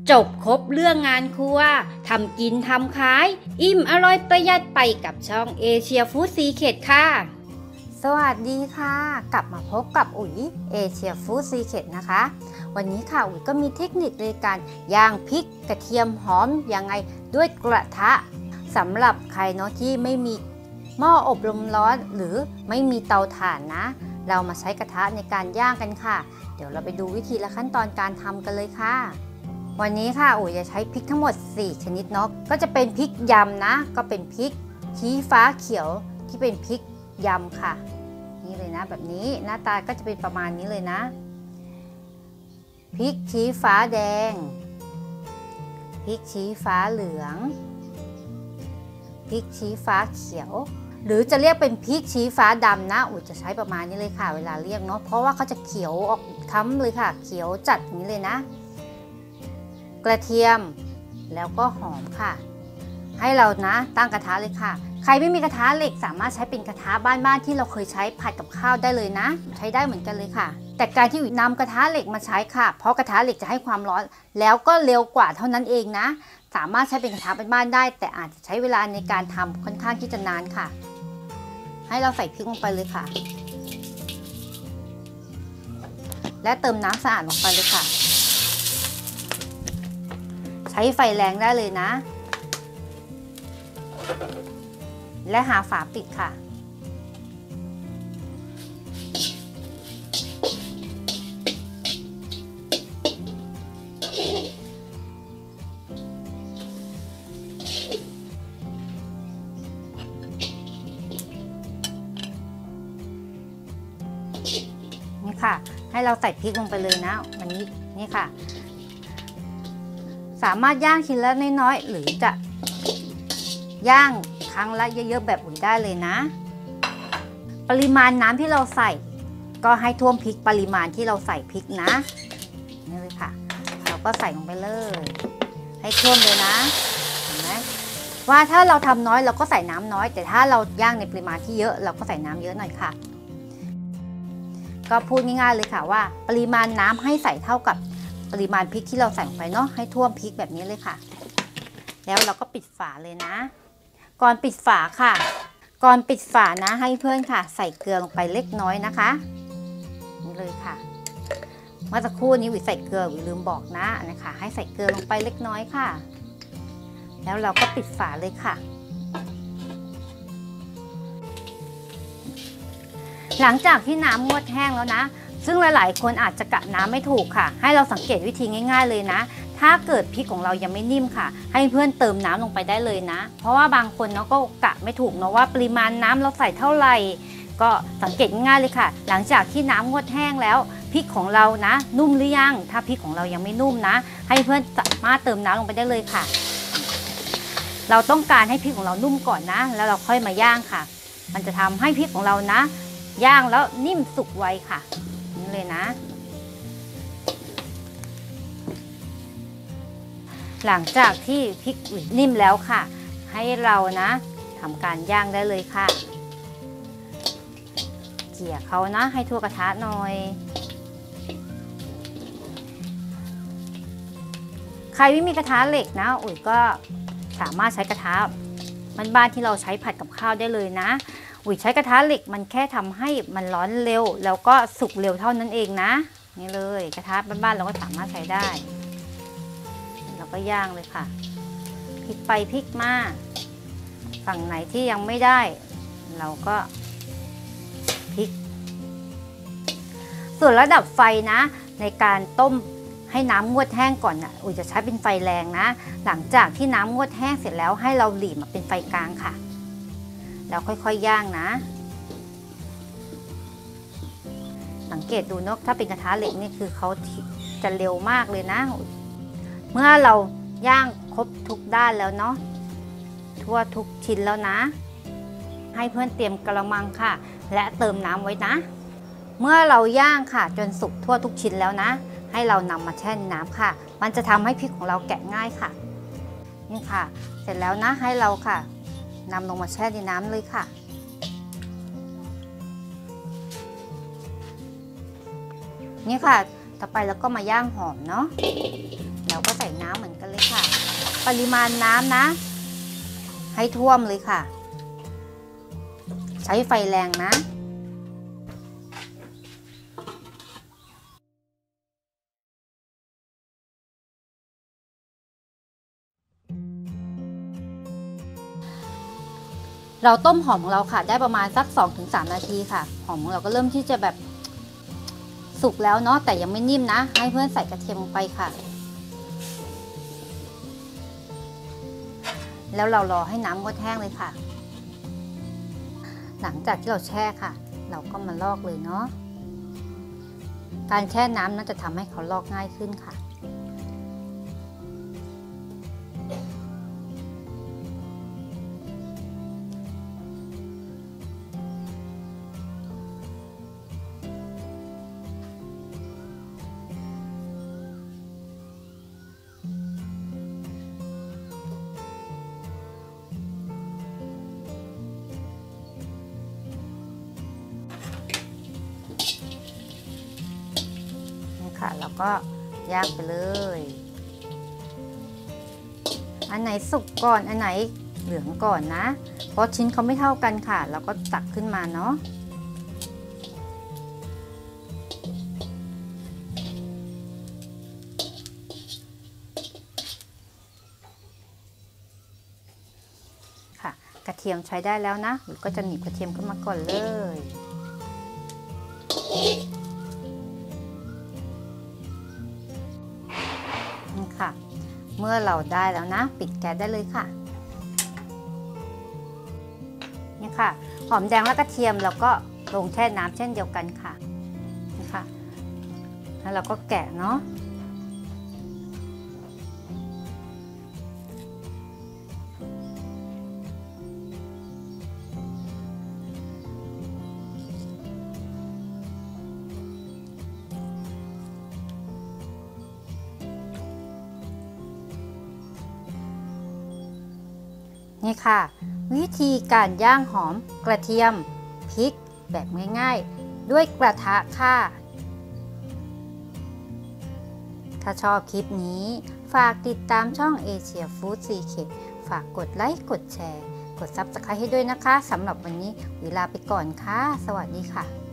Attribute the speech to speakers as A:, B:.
A: จบครบเรื่องงานครัวทำกินทำขายอิ่มอร่อยประหยัดไปกับช่องเอเชียฟู้ดซีเคร็ตค่ะสวัสดีค่ะกลับมาพบกับอุ๋ยเอเชียฟู้ดซีเคร็ตนะคะวันนี้ค่ะอุ๋ยก็มีเทคนิคในการย่างพริกกระเทียมหอมยังไงด้วยกระทะสำหรับใครเนาะที่ไม่มีหม้ออบลมร้อนหรือไม่มีเตาถ่านนะเรามาใช้กระทะในการย่างกันค่ะเดี๋ยวเราไปดูวิธีและขั้นตอนการทำกันเลยค่ะวันนี้ค่ะอุ๋ยจะใช้พริกทั้งหมด4ชนิดเนาะก็จะเป็นพริกยำนะก็เป็นพริกชี้ฟ้าเขียวที่เป็นพริกยำค่ะนี่เลยนะแบบนี้หน้าตาก็จะเป็นประมาณนี้เลยนะพริกชี้ฟ้าแดงพริกชี้ฟ้าเหลืองพริกชี้ฟ้าเขียวหรือจะเรียกเป็นพริกชี้ฟ้าดำนะอุ๋ยจะใช้ประมาณนี้เลยค่ะเวลาเรียกเนาะเพราะว่าเขาจะเขียวออกค้ำเลยค่ะเขียวจัดอย่างนี้เลยนะกระเทียมแล้วก็หอมค่ะให้เรานะตั้งกระทะเลยค่ะใครไม่มีกระทะเหล็กสามารถใช้เป็นกระทะบ้านๆที่เราเคยใช้ผัดกับข้าวได้เลยนะใช้ได้เหมือนกันเลยค่ะแต่การที่นำกระทะเหล็กมาใช้ค่ะเพราะกระทะเหล็กจะให้ความร้อนแล้วก็เร็วกว่าเท่านั้นเองนะสามารถใช้เป็นกระทะบ้านๆได้แต่อาจจะใช้เวลาในการทำค่อนข้างที่จะนานค่ะให้เราใส่พริกลงไปเลยค่ะและเติมน้ำสะอาดลงไปเลยค่ะใช้ไฟแรงได้เลยนะและหาฝาปิดค่ะนี่ค่ะให้เราใส่พริกลงไปเลยนะวันนี้นี่ค่ะสามารถย่างชิ้นละน้อยๆหรือจะย่างครั้งละเยอะๆแบบอุ่นได้เลยนะปริมาณน้ำที่เราใส่ก็ให้ท่วมพริกปริมาณที่เราใส่พริกนะนี่เลยค่ะเราก็ใส่ลงไปเลยให้ท่วมเลยนะเห็นไหมว่าถ้าเราทำน้อยเราก็ใส่น้ำน้อยแต่ถ้าเราย่างในปริมาณที่เยอะเราก็ใส่น้ำเยอะหน่อยค่ะก็พูดง่ายๆเลยค่ะว่าปริมาณน้ำให้ใส่เท่ากับปริมาณพริกที่เราใส่ลงไปเนาะให้ท่วมพริกแบบนี้เลยค่ะแล้วเราก็ปิดฝาเลยนะก่อนปิดฝาค่ะก่อนปิดฝานะให้เพื่อนค่ะใส่เกลือลงไปเล็กน้อยนะคะนี่เลยค่ะเมื่อสักครู่นี้วิใส่เกลือวิลืมบอกนะคะให้ใส่เกลือลงไปเล็กน้อยค่ะแล้วเราก็ปิดฝาเลยค่ะหลังจากที่น้ำงวดแห้งแล้วนะซึ่งหลายๆคนอาจจะกะน้ำไม่ถูกค่ะให้เราสังเกตวิธีง่ายๆเลยนะถ้าเกิดพริกของเรายังไม่นิ่มค่ะให้เพื่อนเติมน้ำลงไปได้เลยนะเพราะว่าบางคนเนาะก็กะไม่ถูกเนาะว่าปริมาณน้ำเราใส่เท่าไหร่ก็สังเกตง่ายๆเลยค่ะหลังจากที่น้ำงวดแห้งแล้วพริกของเรานะนุ่มหรือยังถ้าพริกของเรายังไม่นุ่มนะให้เพื่อนสามารถเติมน้ำลงไปได้เลยค่ะเราต้องการให้พริกของเรานุ่มก่อนนะแล้วเราค่อยมาย่างค่ะมันจะทำให้พริกของเรานะย่างแล้วนิ่มสุกไวค่ะนี่เลยนะหลังจากที่พริกนิ่มแล้วค่ะให้เรานะทำการย่างได้เลยค่ะเกี่ยเขานะให้ทั่วกระทะหน่อยใครไม่มีกระทะเหล็กนะอุ๋ยก็สามารถใช้กระทะบ้านๆที่เราใช้ผัดกับข้าวได้เลยนะอุ๋ยใช้กระทะเหล็กมันแค่ทำให้มันร้อนเร็วแล้วก็สุกเร็วเท่านั้นเองนะนี่เลยกระทะบ้านๆเราก็สามารถใช้ได้เราก็ย่างเลยค่ะพลิกไปพลิกมาฝั่งไหนที่ยังไม่ได้เราก็พลิกส่วนระดับไฟนะในการต้มให้น้ำงวดแห้งก่อนนะอุ๋ยจะใช้เป็นไฟแรงนะหลังจากที่น้ำงวดแห้งเสร็จแล้วให้เราหลีมาเป็นไฟกลางค่ะแล้วค่อยๆย่างนะสังเกตดูเนาะถ้าเป็นกระทะเหล็กนี่คือเขาจะเร็วมากเลยนะเมื่อเราย่างครบทุกด้านแล้วเนาะทั่วทุกชิ้นแล้วนะให้เพื่อนเตรียมกระมังค่ะและเติมน้ำไว้นะเมื่อเราย่างค่ะจนสุกทั่วทุกชิ้นแล้วนะให้เรานำมาแช่น้ำค่ะมันจะทำให้พริกของเราแกะง่ายค่ะนี่ค่ะเสร็จแล้วนะให้เราค่ะนำลงมาแช่ในน้ำเลยค่ะนี่ค่ะต่อไปเราก็มาย่างหอมเนาะเราก็ใส่น้ำเหมือนปริมาณน้ำนะให้ท่วมเลยค่ะใช้ไฟแรงนะเราต้มหอมของเราค่ะได้ประมาณสัก 2-3 นาทีค่ะหอมของเราก็เริ่มที่จะแบบสุกแล้วเนาะแต่ยังไม่นิ่มนะให้เพื่อนใส่กระเทียมลงไปค่ะแล้วเรารอให้น้ำงดแห้งเลยค่ะหลังจากที่เราแช่ค่ะเราก็มาลอกเลยเนาะการแช่น้ำนั้นจะทำให้เขาลอกง่ายขึ้นค่ะค่ะแล้วก็ย่างไปเลยอันไหนสุกก่อนอันไหนเหลืองก่อนนะเพราะชิ้นเขาไม่เท่ากันค่ะเราก็ตักขึ้นมาเนาะค่ะกระเทียมใช้ได้แล้วนะหรือก็จะหนีบกระเทียมขึ้นมาก่อนเลยนี่ค่ะเมื่อเราได้แล้วนะปิดแก๊สได้เลยค่ะนี่ค่ะหอมแดงและกระเทียมเราก็ลงแช่น้ำเช่นเดียวกันค่ะนี่ค่ะแล้วเราก็แกะเนาะนี่ค่ะวิธีการย่างหอมกระเทียมพริกแบบง่ายๆด้วยกระทะค่ะถ้าชอบคลิปนี้ฝากติดตามช่อง Asia Food Secret ฝากกดไลค์กดแชร์กด Subscribe ให้ด้วยนะคะสำหรับวันนี้เวลาไปก่อนค่ะสวัสดีค่ะ